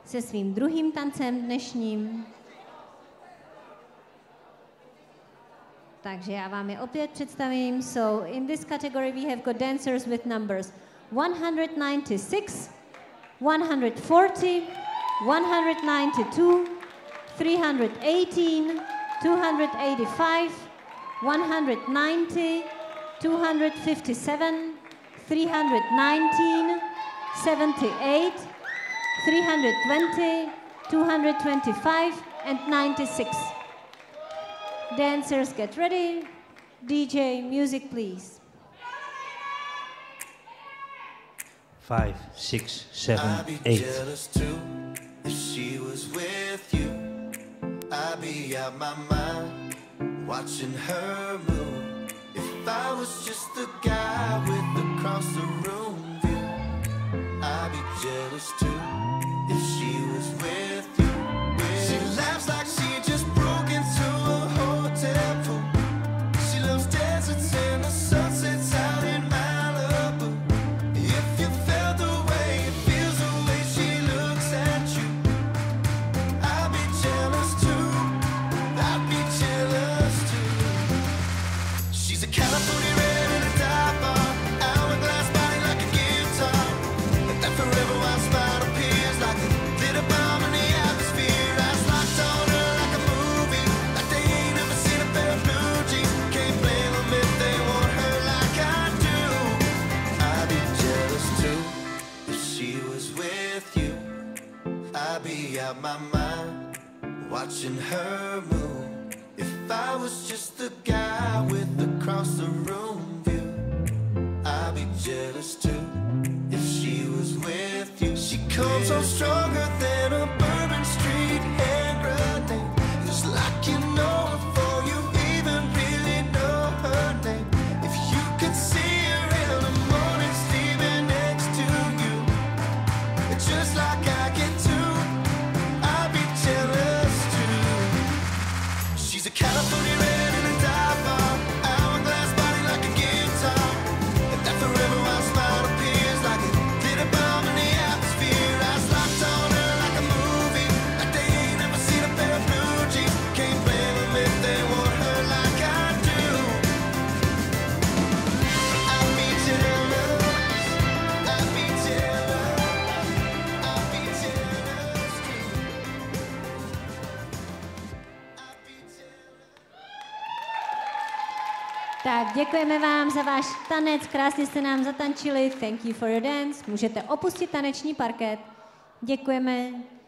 se svým druhým tancem dnešním. Takže já vám je opět představím. So in this category we have got dancers with numbers 196, 140, 192, 318, 285, 190, 257, 319, 78, 320, 225 and 96. Dancers get ready. DJ, music please. 5, 6, 7, 8. I'd be jealous too if she was with you. I'd be out my mind watching her move. If I was just the guy with across the room view, I'd be jealous too if she was with you. She laughs like she just broke into a hotel pool. She loves deserts and the sunsets out in Malibu. If you felt the way it feels, the way she looks at you, I'd be jealous too. I'd be jealous too. She's a California red in a dive bar, hourglass body like a guitar, and that forever wild smile appears like a glitter bomb in the atmosphere. Eyes locked on her like a movie, like they ain't never seen a pair of blue jeans. Can't blame them if they want her like I do. I'd be jealous too if she was with you. I'd be out my mind watching her move. If I was just the guy with across the room view, I'd be jealous too if she was with you. She comes on stronger than a Bourbon Street hand grenade, just like you know her before you even really know her name. If you could see her in the morning sleeping next to you, just like I get to, I'd be jealous too. She's a California red in a dive bar, hourglass body like a guitar, and that forever wild smile appears like a glitter bomb in the atmosphere. Eyes locked on her like a movie, like they ain't never seen a pair of blue jeans. Can't blame them if they want her like I do. I'd be jealous, I'd be jealous, I'd be jealous too. I'd be jealous. Tak, děkujeme vám za váš tanec, krásně jste nám zatančili. Thank you for your dance. Můžete opustit taneční parket. Děkujeme.